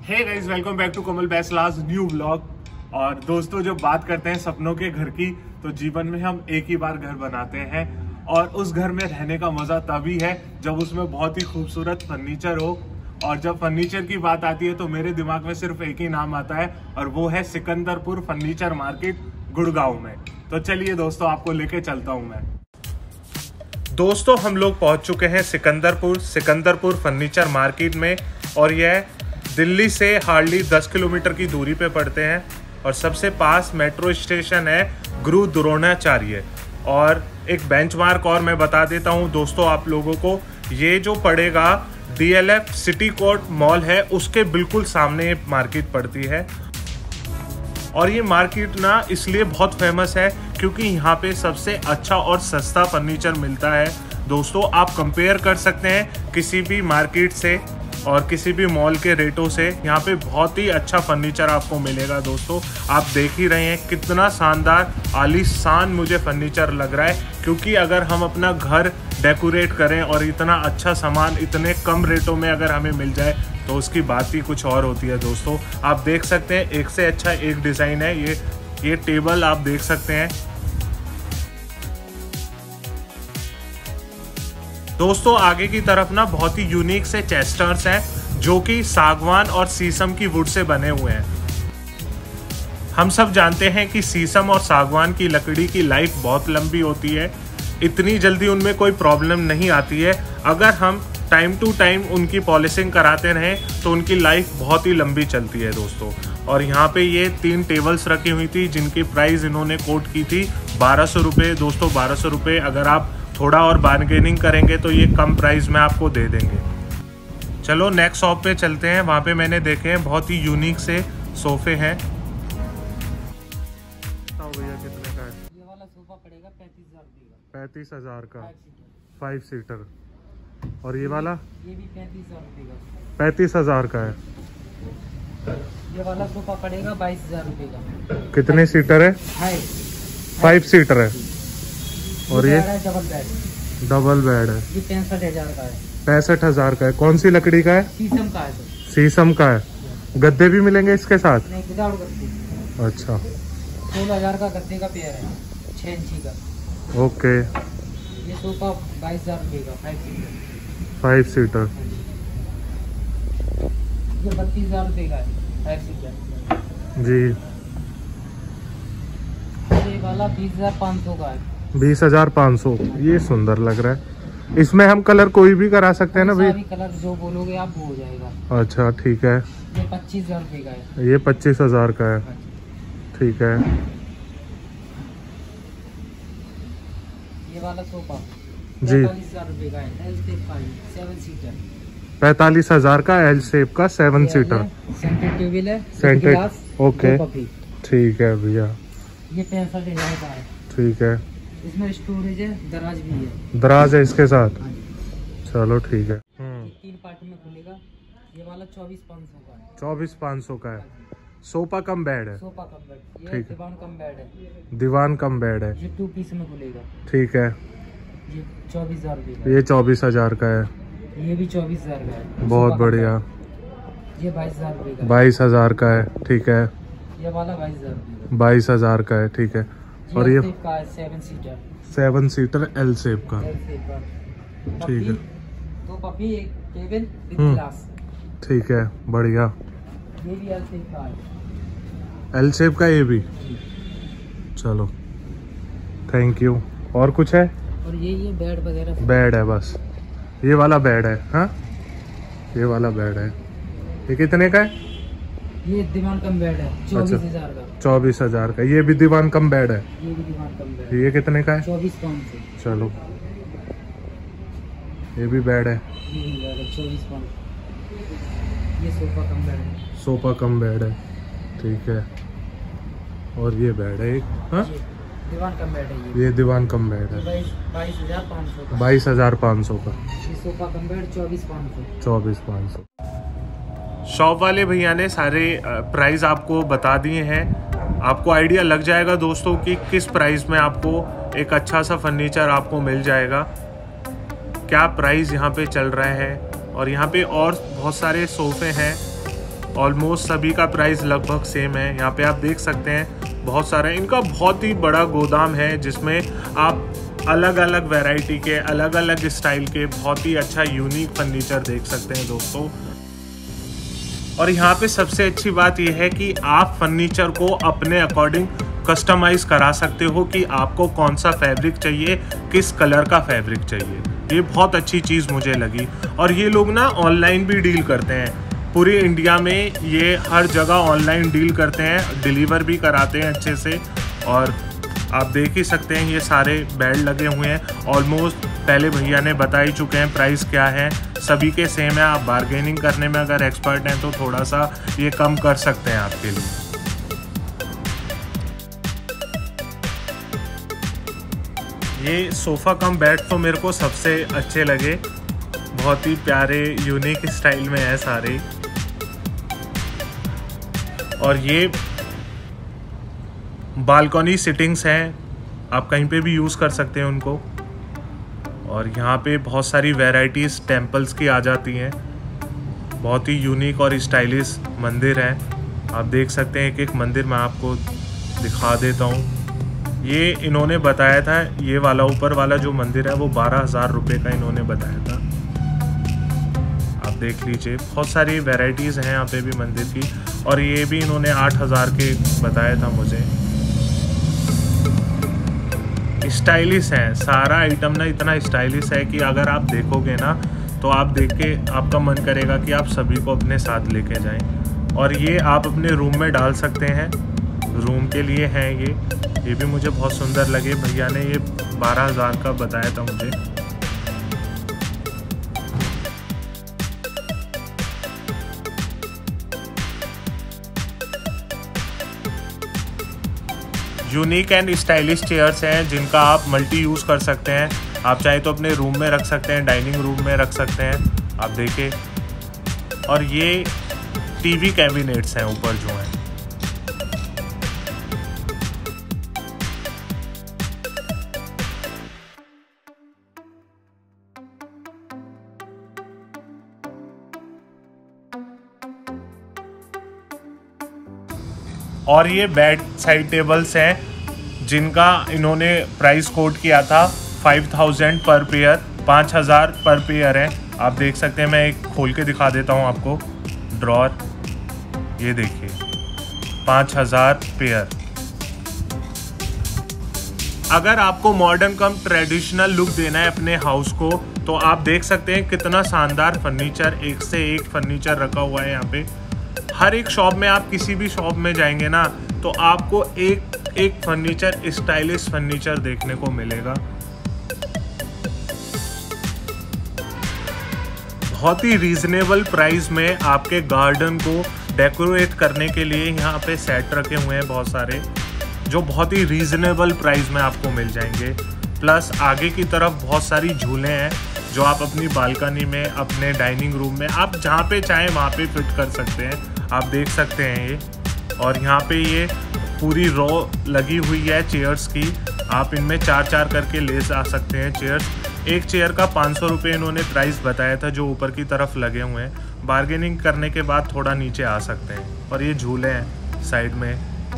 Hey guys, welcome back to Kamal Baisla's new vlog. और दोस्तों, जब बात करते हैं सपनों के घर की, तो जीवन में हम एक ही बार घर बनाते हैं और उस घर में रहने का मजा तभी है जब उसमें बहुत ही खूबसूरत फर्नीचर हो। और जब फर्नीचर की बात आती है तो मेरे दिमाग में सिर्फ एक ही नाम आता है और वो है सिकंदरपुर फर्नीचर मार्केट गुड़गांव में। तो चलिए दोस्तों, आपको लेके चलता हूँ मैं। दोस्तों, हम लोग पहुंच चुके हैं सिकंदरपुर फर्नीचर मार्केट में और यह दिल्ली से हार्डली 10 किलोमीटर की दूरी पे पड़ते हैं और सबसे पास मेट्रो स्टेशन है गुरु द्रोणाचार्य। और एक बेंचमार्क और मैं बता देता हूं दोस्तों आप लोगों को, ये जो पड़ेगा DLF सिटी कोर्ट मॉल है उसके बिल्कुल सामने ये मार्केट पड़ती है। और ये मार्केट ना इसलिए बहुत फेमस है क्योंकि यहाँ पे सबसे अच्छा और सस्ता फर्नीचर मिलता है। दोस्तों, आप कंपेयर कर सकते हैं किसी भी मार्केट से और किसी भी मॉल के रेटों से। यहाँ पे बहुत ही अच्छा फर्नीचर आपको मिलेगा। दोस्तों, आप देख ही रहे हैं कितना शानदार आलीशान मुझे फर्नीचर लग रहा है, क्योंकि अगर हम अपना घर डेकोरेट करें और इतना अच्छा सामान इतने कम रेटों में अगर हमें मिल जाए तो उसकी बात ही कुछ और होती है। दोस्तों, आप देख सकते हैं एक से अच्छा एक डिज़ाइन है। ये टेबल आप देख सकते हैं। दोस्तों, आगे की तरफ ना बहुत ही यूनिक से चेस्टर्स हैं जो कि सागवान और शीशम की वुड से बने हुए हैं। हम सब जानते हैं कि शीशम और सागवान की लकड़ी की लाइफ बहुत लंबी होती है, इतनी जल्दी उनमें कोई प्रॉब्लम नहीं आती है। अगर हम टाइम टू टाइम उनकी पॉलिशिंग कराते रहें तो उनकी लाइफ बहुत ही लंबी चलती है दोस्तों। और यहाँ पे ये 3 टेबल्स रखी हुई थी जिनकी प्राइस इन्होंने कोट की थी 1200 रुपये। दोस्तों, 1200 रुपये अगर आप थोड़ा और बार्गेनिंग करेंगे तो ये कम प्राइस में आपको दे देंगे। चलो नेक्स्ट शॉप पे चलते हैं। वहाँ पे मैंने देखे हैं बहुत ही यूनिक से सोफे हैं। भैया कितने का है? ये वाला सोफा पड़ेगा 35,000 रुपये का। 35,000 का 5 सीटर। और ये वाला? ये भी 35,000 रुपये का। 35,000 का है। ये वाला सोफा पड़ेगा 22,000 रुपये का। कितने सीटर है? 5 सीटर है। और ये डबल बेड है। ये 65,000 का है। 65,000 का है। कौन सी लकड़ी का है? शीशम का है। शीशम का है। गद्दे भी मिलेंगे इसके साथ? नहीं, विदाउट गद्दे। अच्छा। 16,000 का गद्दे का पेयर है, 6 इंची का। ओके। ये सोफा 22,000 रुपये का 5 सीटर। ये 32,000 रुपये का है 5 सीटर जी। ये वाला 20,500 का है। 20,500। ये सुंदर लग रहा है। इसमें हम कलर कोई भी करा सकते हैं ना भाई? सारी कलर जो बोलोगे आप वो हो जाएगा। अच्छा, ठीक है। ये 25,000 रुपये का है। ये 25,000 का है। ठीक है। ये वाला सोफा जी 45,000 रुपये का है। L shape का है, 7 सीटर। 45,000 का L शेप का 7 सीटर। सेंटर टेबल है, सेंटर। Glass, okay, 2 puppy. ठीक है भैया। ये 65,000 का है। ठीक है। इसमें स्टोरेज है, दराज भी है। दराज है इसके साथ? हाँ जी। चलो ठीक है। ये 3 पार्ट में खुलेगा। ये वाला 24,500 का है। 24,500 का है। सोफा कम बेड है? Sofa cum bed. ये ठीक है। दीवान कम बेड है। दीवान कम बेड है। ये 2 पीस में खुलेगा। ठीक है। ये 24,000 रुपये का ये 24,000 का है। है। ये भी 24,000 का है। बहुत सोफा कम बढ़िया। बेड। ये 22,000 रुपये का है। 22,000 का है। ठीक है। ये वाला 22,000 रुपये का। 22,000 का है। ठीक है। और ये 7 सीटर। 7 सीटर L शेप का? L shape का। ठीक है। 2 पपी, एक टेबल विद ग्लास। ठीक है, बढ़िया। ये भी L shape का है। L शेप का ये भी? चलो, थैंक यू। और कुछ है? और ये बेड वगैरह बेड है बस? ये वाला बेड है? हाँ, ये वाला बेड है। ये कितने का है? ये दीवान कम बेड है, 24,000 का। 24,000 का। ये भी दीवान कम बेड है? ये भी दीवान कम बेड है। ये कितने का है? 24,500। चलो, ये भी बेड है? ये भी बेड है 24,500। ये सोफा कम बेड है। सोफा कम बेड है। ठीक है। और ये बेड है एक? हाँ, ये दीवान कम बेड है। ये दीवान कम बेड है। 22,500 का। 22,500 का। ये सोफा कम बेड 24,500। 24,500। शॉप वाले भैया ने सारे प्राइस आपको बता दिए हैं। आपको आइडिया लग जाएगा दोस्तों कि किस प्राइस में आपको एक अच्छा सा फर्नीचर आपको मिल जाएगा, क्या प्राइस यहाँ पे चल रहा है। और यहाँ पे और बहुत सारे सोफ़े हैं ऑलमोस्ट सभी का प्राइस लगभग सेम है। यहाँ पे आप देख सकते हैं बहुत सारा, इनका बहुत ही बड़ा गोदाम है जिसमें आप अलग अलग वैरायटी के, अलग अलग स्टाइल के बहुत ही अच्छा यूनिक फर्नीचर देख सकते हैं दोस्तों। और यहाँ पे सबसे अच्छी बात यह है कि आप फर्नीचर को अपने अकॉर्डिंग कस्टमाइज करा सकते हो कि आपको कौन सा फैब्रिक चाहिए, किस कलर का फैब्रिक चाहिए। ये बहुत अच्छी चीज़ मुझे लगी। और ये लोग ना ऑनलाइन भी डील करते हैं, पूरी इंडिया में ये हर जगह ऑनलाइन डील करते हैं, डिलीवर भी कराते हैं अच्छे से। और आप देख ही सकते हैं ये सारे बेड लगे हुए हैं। ऑलमोस्ट पहले भैया ने बता ही चुके हैं प्राइस क्या है, सभी के सेम है। आप बार्गेनिंग करने में अगर एक्सपर्ट हैं तो थोड़ा सा ये कम कर सकते हैं आपके लिए। ये सोफ़ा कम बेड तो मेरे को सबसे अच्छे लगे, बहुत ही प्यारे यूनिक स्टाइल में है सारे। और ये बालकनी सिटिंग्स हैं, आप कहीं पे भी यूज़ कर सकते हैं उनको। और यहाँ पे बहुत सारी वैराइटीज़ टेम्पल्स की आ जाती हैं, बहुत ही यूनिक और स्टाइलिश मंदिर है। आप देख सकते हैं एक एक मंदिर मैं आपको दिखा देता हूँ। ये इन्होंने बताया था, ये वाला ऊपर वाला जो मंदिर है वो 12,000 रुपये का इन्होंने बताया था। आप देख लीजिए बहुत सारी वैराइटीज़ हैं यहाँ पे भी मंदिर की। और ये भी इन्होंने 8,000 के बताया था मुझे। स्टाइलिश है सारा आइटम ना, इतना स्टाइलिश है कि अगर आप देखोगे ना तो आप देख के आपका मन करेगा कि आप सभी को अपने साथ लेके जाएं। और ये आप अपने रूम में डाल सकते हैं, रूम के लिए हैं ये भी मुझे बहुत सुंदर लगे। भैया ने ये 12,000 का बताया था मुझे। यूनिक एंड स्टाइलिश चेयर्स हैं जिनका आप मल्टी यूज़ कर सकते हैं। आप चाहे तो अपने रूम में रख सकते हैं, डाइनिंग रूम में रख सकते हैं। आप देखें। और ये टीवी कैबिनेट्स हैं ऊपर जो हैं। और ये बेड साइड टेबल्स हैं जिनका इन्होंने प्राइस कोट किया था 5,000 पर पेयर, 5,000 पर पेयर है। आप देख सकते हैं, मैं एक खोल के दिखा देता हूँ आपको ड्रॉर। ये देखिए 5,000 पेयर। अगर आपको मॉडर्न कम ट्रेडिशनल लुक देना है अपने हाउस को तो आप देख सकते हैं कितना शानदार फर्नीचर, एक से एक फर्नीचर रखा हुआ है यहाँ पे। हर एक शॉप में, आप किसी भी शॉप में जाएंगे ना तो आपको एक एक फर्नीचर, स्टाइलिश फर्नीचर देखने को मिलेगा। बहुत ही रीजनेबल प्राइस में आपके गार्डन को डेकोरेट करने के लिए यहाँ पे सेट रखे हुए हैं बहुत सारे, जो बहुत ही रीजनेबल प्राइस में आपको मिल जाएंगे। प्लस आगे की तरफ बहुत सारी झूले हैं जो आप अपनी बालकनी में, अपने डाइनिंग रूम में, आप जहाँ पे चाहें वहाँ पे फिट कर सकते हैं। आप देख सकते हैं ये। और यहाँ पे ये पूरी रो लगी हुई है चेयर्स की, आप इनमें 4-4 करके ले जा सकते हैं चेयर्स। एक चेयर का 500 रुपये इन्होंने प्राइस बताया था जो ऊपर की तरफ लगे हुए हैं। बार्गेनिंग करने के बाद थोड़ा नीचे आ सकते हैं। और ये झूले हैं साइड में।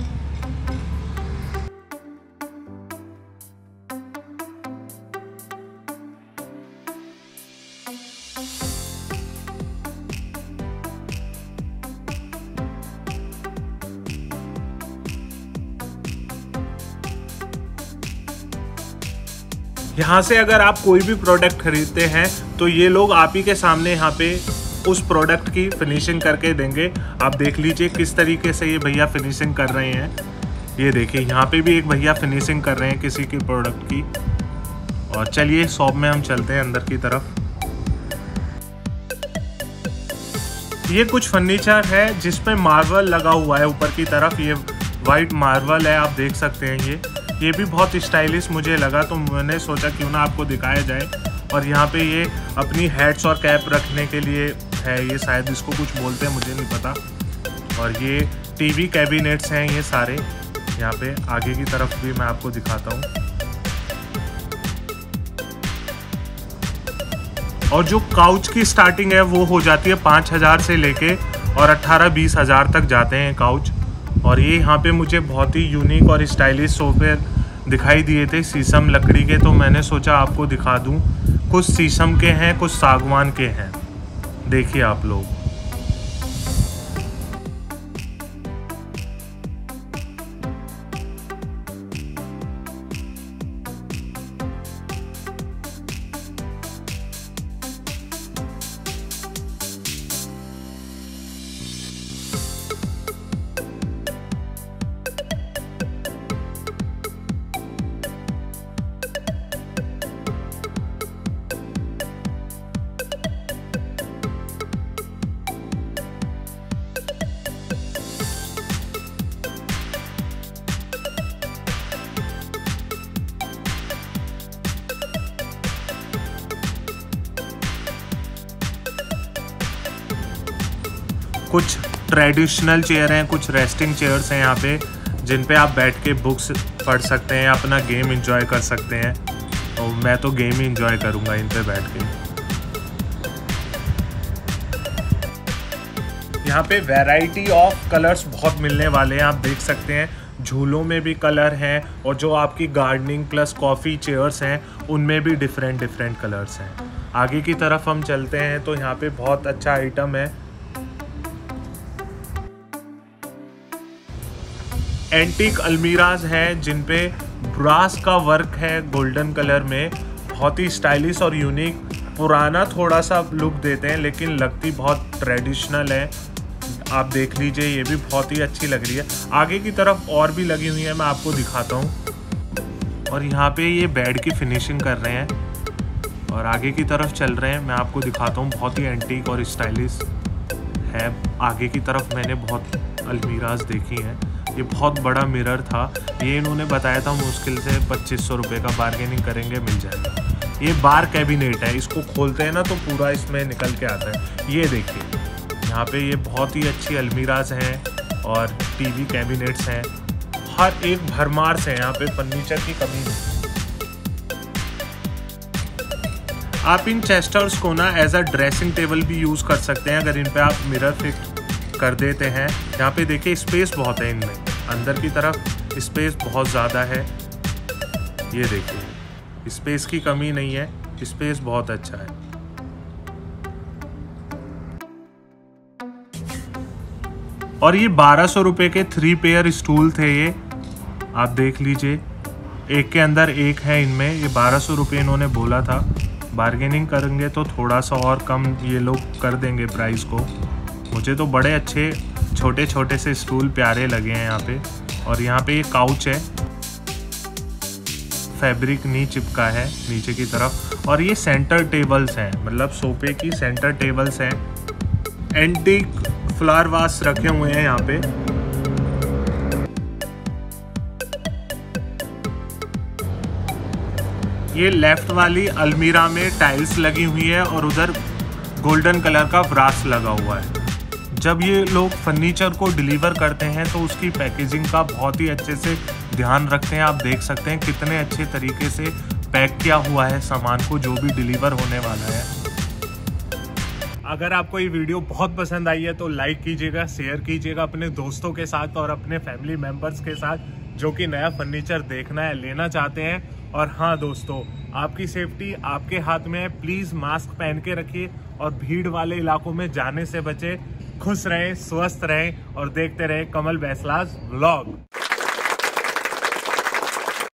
यहाँ से अगर आप कोई भी प्रोडक्ट खरीदते हैं तो ये लोग आप ही के सामने यहाँ पे उस प्रोडक्ट की फिनिशिंग करके देंगे। आप देख लीजिए किस तरीके से ये भैया फिनिशिंग कर रहे हैं। ये देखिए यहाँ पे भी एक भैया फिनिशिंग कर रहे हैं किसी की प्रोडक्ट की। और चलिए शॉप में हम चलते हैं अंदर की तरफ। ये कुछ फर्नीचर है जिसपे मार्बल लगा हुआ है ऊपर की तरफ, ये वाइट मार्बल है, आप देख सकते हैं। ये भी बहुत स्टाइलिश मुझे लगा तो मैंने सोचा क्यों ना आपको दिखाया जाए। और यहाँ पे ये अपनी हैट्स और कैप रखने के लिए है, ये शायद इसको कुछ बोलते हैं, मुझे नहीं पता। और ये टीवी कैबिनेट्स हैं ये सारे। यहाँ पे आगे की तरफ भी मैं आपको दिखाता हूँ। और जो काउच की स्टार्टिंग है वो हो जाती है 5,000 से लेके और 18-20 हज़ार तक जाते हैं काउच। और ये यहाँ पे मुझे बहुत ही यूनिक और स्टाइलिश सोफे दिखाई दिए थे शीशम लकड़ी के, तो मैंने सोचा आपको दिखा दूँ। कुछ शीशम के हैं, कुछ सागवान के हैं, देखिए आप लोग। कुछ ट्रेडिशनल चेयर हैं, कुछ रेस्टिंग चेयर्स हैं यहाँ पे, जिन पे आप बैठ के बुक्स पढ़ सकते हैं, अपना गेम एंजॉय कर सकते हैं। तो मैं तो गेम ही एंजॉय करूँगा इन पे बैठ के। यहाँ पे वैरायटी ऑफ कलर्स बहुत मिलने वाले हैं, आप देख सकते हैं। झूलों में भी कलर हैं और जो आपकी गार्डनिंग प्लस कॉफ़ी चेयर्स हैं उनमें भी डिफरेंट कलर्स हैं। आगे की तरफ हम चलते हैं तो यहाँ पे बहुत अच्छा आइटम है। एंटीक अलमीराज हैं जिन पे ब्रास का वर्क है गोल्डन कलर में, बहुत ही स्टाइलिश और यूनिक। पुराना थोड़ा सा लुक देते हैं लेकिन लगती बहुत ट्रेडिशनल है। आप देख लीजिए, ये भी बहुत ही अच्छी लग रही है। आगे की तरफ और भी लगी हुई है, मैं आपको दिखाता हूँ। और यहाँ पे ये बेड की फिनिशिंग कर रहे हैं और आगे की तरफ चल रहे हैं, मैं आपको दिखाता हूँ। बहुत ही एंटीक और स्टाइलिश है। आगे की तरफ मैंने बहुत अलमीराज देखी हैं। ये बहुत बड़ा मिरर था, ये इन्होंने बताया था मुश्किल से 2500 रुपये का, बार्गेनिंग करेंगे मिल जाएगा। ये बार कैबिनेट है, इसको खोलते हैं ना तो पूरा इसमें निकल के आता है। ये देखिए यहाँ पे ये बहुत ही अच्छी अलमीराज हैं और टीवी कैबिनेट्स हैं, हर एक भरमार से यहाँ पे फर्नीचर की कमी नहीं। आप इन चेस्टर्स को ना एज अ ड्रेसिंग टेबल भी यूज़ कर सकते हैं अगर इन पे आप मिरर फिट कर देते हैं। यहाँ पे देखिए स्पेस बहुत है इनमें, अंदर की तरफ स्पेस बहुत ज़्यादा है। ये देखिए स्पेस की कमी नहीं है, स्पेस बहुत अच्छा है। और ये 1200 रुपये के 3 पेयर स्टूल थे, ये आप देख लीजिए, एक के अंदर एक है इनमें। ये 1200 रुपये इन्होंने बोला था, बार्गेनिंग करेंगे तो थोड़ा सा और कम ये लोग कर देंगे प्राइस को। मुझे तो बड़े अच्छे छोटे से स्टूल प्यारे लगे हैं यहाँ पे। और यहाँ पे ये काउच है, फैब्रिक नहीं चिपका है नीचे की तरफ। और ये सेंटर टेबल्स हैं, मतलब सोफे की सेंटर टेबल्स हैं। एंटीक फ्लावर वास रखे हुए हैं यहाँ पे। ये लेफ्ट वाली अलमीरा में टाइल्स लगी हुई है और उधर गोल्डन कलर का ब्रास लगा हुआ है। जब ये लोग फर्नीचर को डिलीवर करते हैं तो उसकी पैकेजिंग का बहुत ही अच्छे से ध्यान रखते हैं। आप देख सकते हैं कितने अच्छे तरीके से पैक किया हुआ है सामान को, जो भी डिलीवर होने वाला है। अगर आपको ये वीडियो बहुत पसंद आई है तो लाइक कीजिएगा, शेयर कीजिएगा अपने दोस्तों के साथ और अपने फैमिली मेम्बर्स के साथ जो कि नया फर्नीचर देखना है, लेना चाहते हैं। और हाँ दोस्तों, आपकी सेफ्टी आपके हाथ में है। प्लीज़ मास्क पहन के रखिए और भीड़ वाले इलाकों में जाने से बचें। खुश रहें, स्वस्थ रहें और देखते रहें कमल बैसलाज व्लॉग।